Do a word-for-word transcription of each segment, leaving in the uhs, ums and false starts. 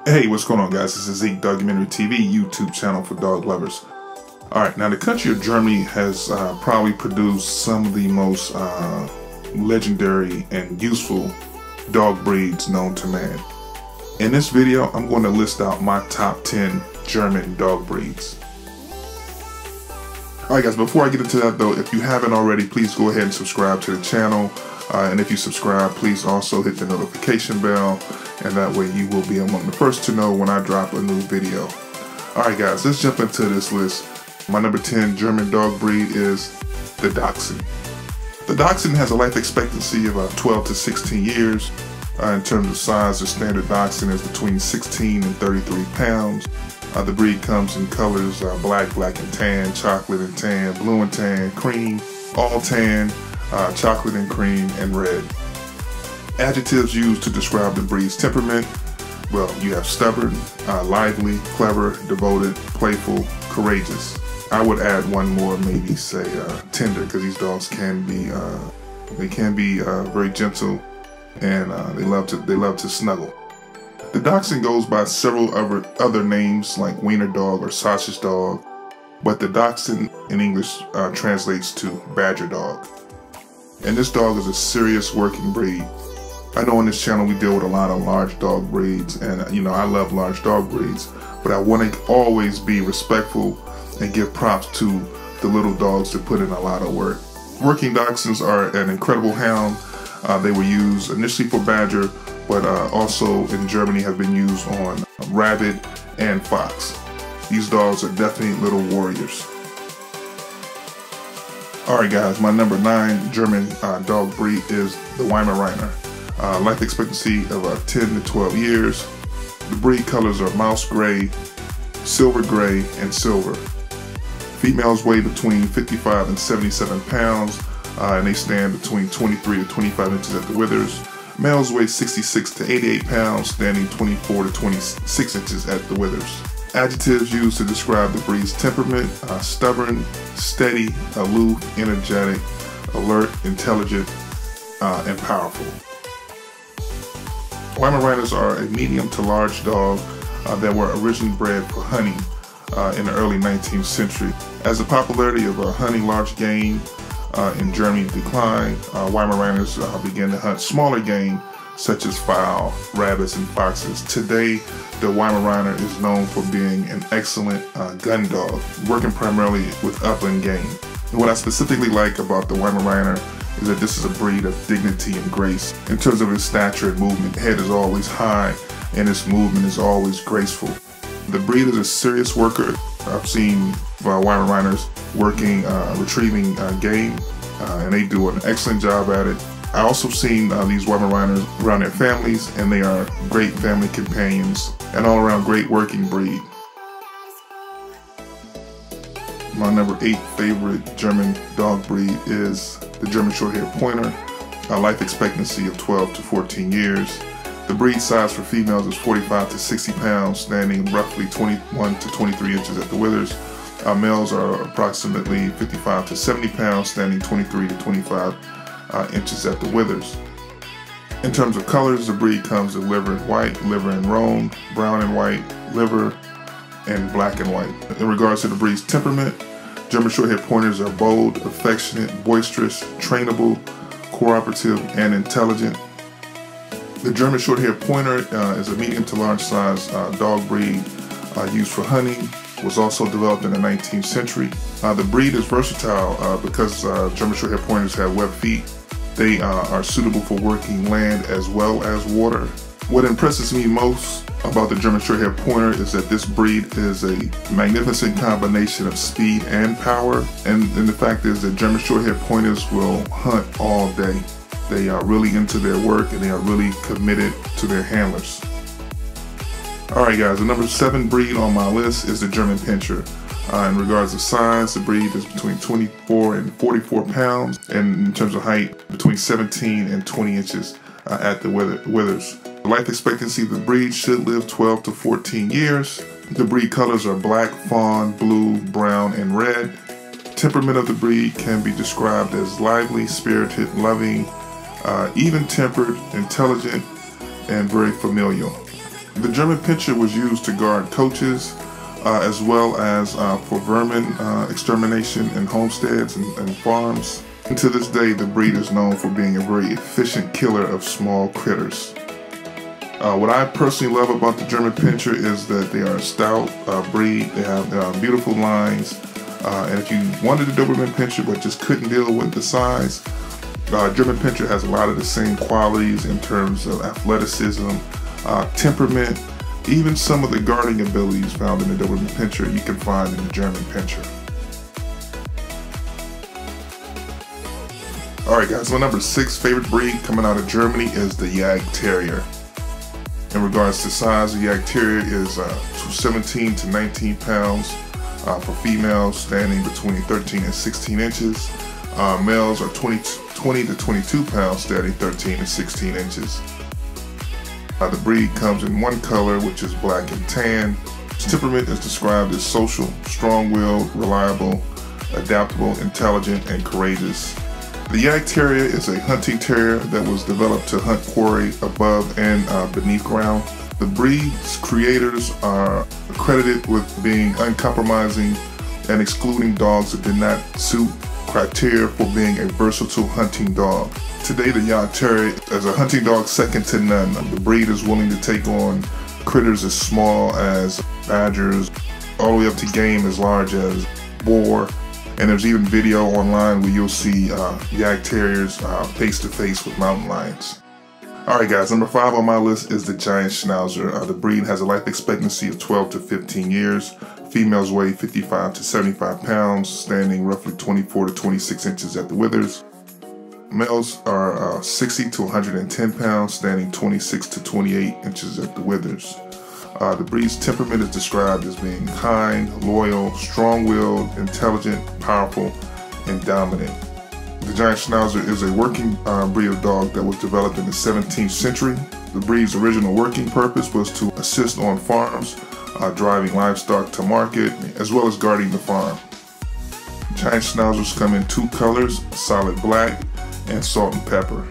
Hey, what's going on, guys? This is Cheeck Dogumentary T V YouTube channel for dog lovers. Alright, now the country of Germany has uh, probably produced some of the most uh, legendary and useful dog breeds known to man. In this video, I'm going to list out my top ten German dog breeds. Alright guys, before I get into that though, if you haven't already, please go ahead and subscribe to the channel. Uh, and if you subscribe, please also hit the notification bell, and that way you will be among the first to know when I drop a new video. Alright guys, let's jump into this list. My number ten German dog breed is the Dachshund. The Dachshund has a life expectancy of uh, twelve to sixteen years. Uh, in terms of size, the standard Dachshund is between sixteen and thirty-three pounds. Uh, the breed comes in colors uh, black, black and tan, chocolate and tan, blue and tan, cream, all tan, uh, chocolate and cream, and red. Adjectives used to describe the breed's temperament: well, you have stubborn, uh, lively, clever, devoted, playful, courageous. I would add one more, maybe say uh, tender, because these dogs can be uh, they can be uh, very gentle, and uh, they love to they love to snuggle. The Dachshund goes by several other other names like wiener dog or sausage dog, but the Dachshund in English uh, translates to badger dog. And this dog is a serious working breed. I know on this channel we deal with a lot of large dog breeds, and you know I love large dog breeds, but I want to always be respectful and give props to the little dogs that put in a lot of work. Working Dachshunds are an incredible hound. Uh, they were used initially for badger, but uh, also in Germany have been used on rabbit and fox. These dogs are definitely little warriors. Alright guys, my number nine German uh, dog breed is the Weimaraner. Uh, life expectancy of uh, ten to twelve years. The breed colors are mouse gray, silver gray, and silver. Females weigh between fifty-five and seventy-seven pounds, uh, and they stand between twenty-three to twenty-five inches at the withers. Males weigh sixty-six to eighty-eight pounds, standing twenty-four to twenty-six inches at the withers. Adjectives used to describe the breed's temperament: uh, stubborn, steady, aloof, energetic, alert, intelligent, uh, and powerful. Weimaraners are a medium to large dog uh, that were originally bred for hunting uh, in the early nineteenth century. As the popularity of uh, hunting large game uh, in Germany declined, uh, Weimaraners uh, began to hunt smaller game such as fowl, rabbits, and foxes. Today, the Weimaraner is known for being an excellent uh, gun dog, working primarily with upland game. And what I specifically like about the Weimaraner is that this is a breed of dignity and grace. In terms of its stature and movement, the head is always high and its movement is always graceful. The breed is a serious worker. I've seen uh, Weimaraners working, uh, retrieving uh, game, uh, and they do an excellent job at it. I also seen uh, these Weimaraners around their families, and they are great family companions and all around great working breed. My number eight favorite German dog breed is the German Short-Haired Pointer. A life expectancy of twelve to fourteen years. The breed size for females is forty-five to sixty pounds, standing roughly twenty-one to twenty-three inches at the withers. Uh, males are approximately fifty-five to seventy pounds, standing twenty-three to twenty-five uh, inches at the withers. In terms of colors, the breed comes in liver and white, liver and roan, brown and white, liver, and black and white. In regards to the breed's temperament, German Short-Haired Pointers are bold, affectionate, boisterous, trainable, cooperative, and intelligent. The German Short-Haired Pointer uh, is a medium to large size uh, dog breed uh, used for hunting. Was also developed in the nineteenth century. Uh, the breed is versatile uh, because uh, German Short-Haired Pointers have webbed feet. They uh, are suitable for working land as well as water. What impresses me most about the German Short-Haired Pointer is that this breed is a magnificent combination of speed and power. And, and the fact is that German Short-Haired Pointers will hunt all day. They are really into their work and they are really committed to their handlers. Alright guys, the number seven breed on my list is the German Pinscher. Uh, in regards to size, the breed is between twenty-four and forty-four pounds, and in terms of height, between seventeen and twenty inches uh, at the wither withers. The life expectancy of the breed should live twelve to fourteen years. The breed colors are black, fawn, blue, brown, and red. Temperament of the breed can be described as lively, spirited, loving, uh, even-tempered, intelligent, and very familial. The German Pinscher was used to guard coaches, uh, as well as uh, for vermin uh, extermination in homesteads and, and farms. And to this day, the breed is known for being a very efficient killer of small critters. Uh, what I personally love about the German Pinscher is that they are a stout uh, breed. They have uh, beautiful lines. Uh, and if you wanted a Doberman Pinscher but just couldn't deal with the size, uh, German Pinscher has a lot of the same qualities in terms of athleticism, uh, temperament, even some of the guarding abilities found in the Doberman Pinscher you can find in the German Pinscher. Alright guys, my number six favorite breed coming out of Germany is the Jagdterrier. In regards to size, the Jagdterrier is uh, seventeen to nineteen pounds uh, for females, standing between thirteen and sixteen inches. Uh, males are twenty to twenty-two pounds, standing thirteen to sixteen inches. Uh, the breed comes in one color, which is black and tan. Its temperament is described as social, strong-willed, reliable, adaptable, intelligent, and courageous. The Jagdterrier is a hunting terrier that was developed to hunt quarry above and uh, beneath ground. The breed's creators are credited with being uncompromising and excluding dogs that did not suit criteria for being a versatile hunting dog. Today, the Jagdterrier is a hunting dog second to none. The breed is willing to take on critters as small as badgers, all the way up to game as large as boar. And there's even video online where you'll see uh, Jagdterriers uh, face to face with mountain lions. Alright guys, number five on my list is the Giant Schnauzer. Uh, the breed has a life expectancy of twelve to fifteen years. Females weigh fifty-five to seventy-five pounds, standing roughly twenty-four to twenty-six inches at the withers. Males are uh, sixty to one hundred ten pounds, standing twenty-six to twenty-eight inches at the withers. Uh, the breed's temperament is described as being kind, loyal, strong-willed, intelligent, powerful, and dominant. The Giant Schnauzer is a working uh, breed of dog that was developed in the seventeenth century. The breed's original working purpose was to assist on farms, uh, driving livestock to market, as well as guarding the farm. Giant Schnauzers come in two colors, solid black and salt and pepper.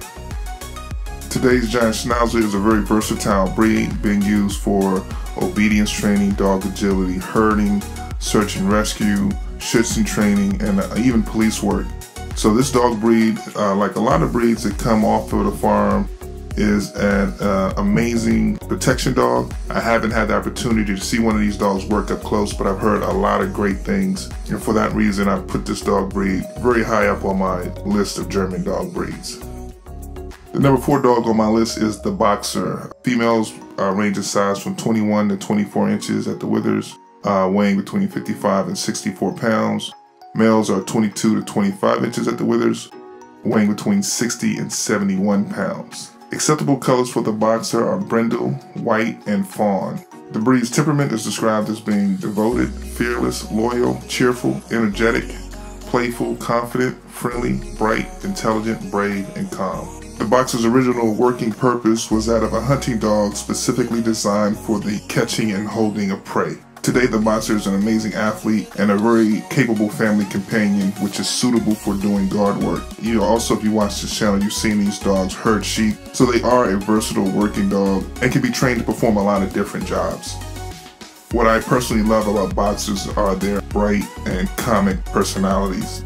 Today's Giant Schnauzer is a very versatile breed, being used for obedience training, dog agility, herding, search and rescue, schützen training, and uh, even police work. So this dog breed, uh, like a lot of breeds that come off of the farm, is an uh, amazing protection dog. I haven't had the opportunity to see one of these dogs work up close, but I've heard a lot of great things. And for that reason, I've put this dog breed very high up on my list of German dog breeds. The number four dog on my list is the Boxer. Females uh, range in size from twenty-one to twenty-four inches at the withers, uh, weighing between fifty-five and sixty-four pounds. Males are twenty-two to twenty-five inches at the withers, weighing between sixty and seventy-one pounds. Acceptable colors for the Boxer are brindle, white, and fawn. The breed's temperament is described as being devoted, fearless, loyal, cheerful, energetic, playful, confident, friendly, bright, intelligent, brave, and calm. The Boxer's original working purpose was that of a hunting dog specifically designed for the catching and holding of prey. Today, the Boxer is an amazing athlete and a very capable family companion, which is suitable for doing guard work. You know, also, if you watch this channel, you've seen these dogs herd sheep. So they are a versatile working dog and can be trained to perform a lot of different jobs. What I personally love about Boxers are their bright and comic personalities.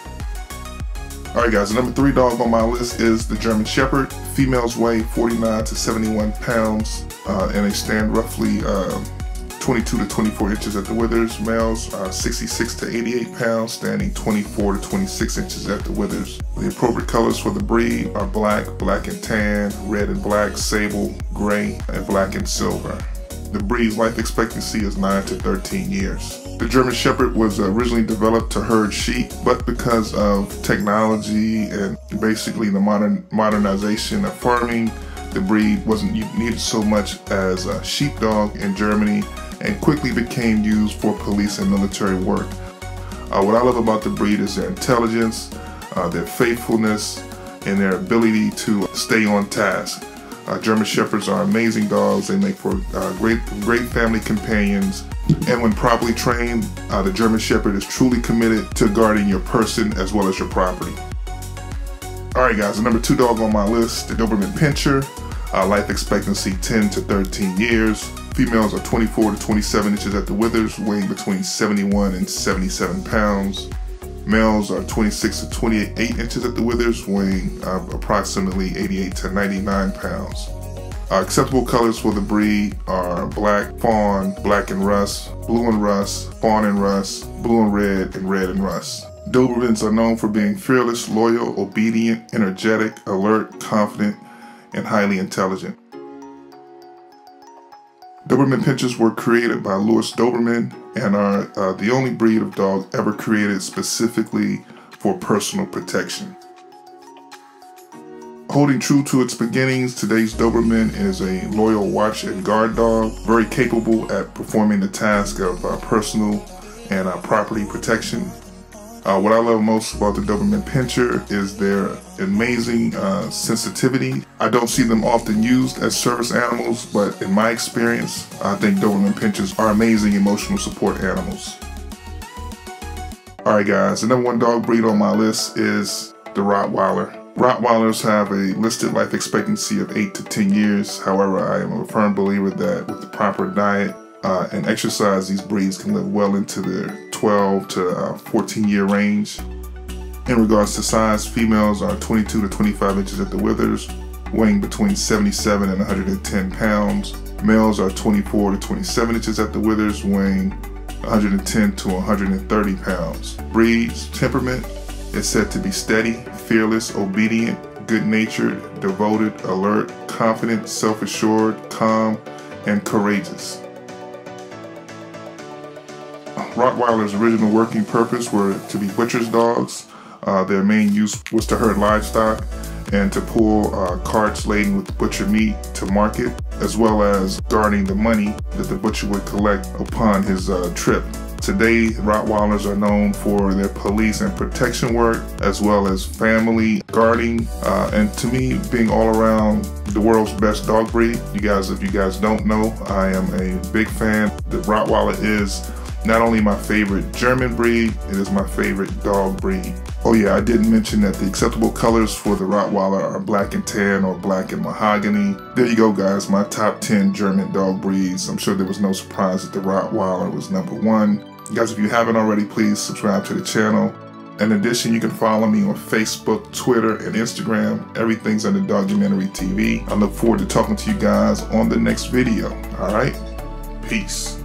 Alright guys, the number three dog on my list is the German Shepherd. Females weigh forty-nine to seventy-one pounds uh, and they stand roughly uh, twenty-two to twenty-four inches at the withers. Males are sixty-six to eighty-eight pounds, standing twenty-four to twenty-six inches at the withers. The appropriate colors for the breed are black, black and tan, red and black, sable, gray, and black and silver. The breed's life expectancy is nine to thirteen years. The German Shepherd was originally developed to herd sheep, but because of technology and basically the modern modernization of farming, the breed wasn't needed so much as a sheepdog in Germany and quickly became used for police and military work. Uh, what I love about the breed is their intelligence, uh, their faithfulness, and their ability to stay on task. Uh, German Shepherds are amazing dogs. They make for uh, great, great family companions. And when properly trained, uh, the German Shepherd is truly committed to guarding your person as well as your property. Alright guys, the number two dog on my list, the Doberman Pinscher. Uh, life expectancy ten to thirteen years. Females are twenty-four to twenty-seven inches at the withers, weighing between seventy-one and seventy-seven pounds. Males are twenty-six to twenty-eight inches at the withers, weighing uh, approximately eighty-eight to ninety-nine pounds. Uh, acceptable colors for the breed are black, fawn, black and rust, blue and rust, fawn and rust, blue and red, and red and rust. Dobermans are known for being fearless, loyal, obedient, energetic, alert, confident, and highly intelligent. Doberman pinschers were created by Louis Doberman and are uh, the only breed of dog ever created specifically for personal protection. Holding true to its beginnings, today's Doberman is a loyal watch and guard dog, very capable at performing the task of uh, personal and uh, property protection. Uh, what I love most about the Doberman pinscher is their amazing uh, sensitivity. I don't see them often used as service animals, but in my experience, I think Doberman pinschers are amazing emotional support animals. Alright guys, the number one dog breed on my list is the Rottweiler. Rottweilers have a listed life expectancy of eight to ten years. However, I am a firm believer that with the proper diet uh, and exercise, these breeds can live well into their twelve to fourteen year range. In regards to size, females are twenty-two to twenty-five inches at the withers, weighing between seventy-seven and one hundred ten pounds. Males are twenty-four to twenty-seven inches at the withers, weighing one hundred ten to one hundred thirty pounds. Breed's temperament is said to be steady, fearless, obedient, good-natured, devoted, alert, confident, self-assured, calm, and courageous. Rottweiler's original working purpose were to be butcher's dogs. Uh, their main use was to herd livestock and to pull uh, carts laden with butcher meat to market, as well as guarding the money that the butcher would collect upon his uh, trip. Today, Rottweilers are known for their police and protection work, as well as family guarding, uh, and to me, being all around the world's best dog breed. You guys, if you guys don't know, I am a big fan. The Rottweiler is not only my favorite German breed, it is my favorite dog breed. Oh yeah, I didn't mention that the acceptable colors for the Rottweiler are black and tan or black and mahogany. There you go guys, my top ten German dog breeds. I'm sure there was no surprise that the Rottweiler was number one. Guys, if you haven't already, please subscribe to the channel. In addition, you can follow me on Facebook, Twitter, and Instagram. Everything's under Dogumentary T V. I look forward to talking to you guys on the next video. All right? Peace.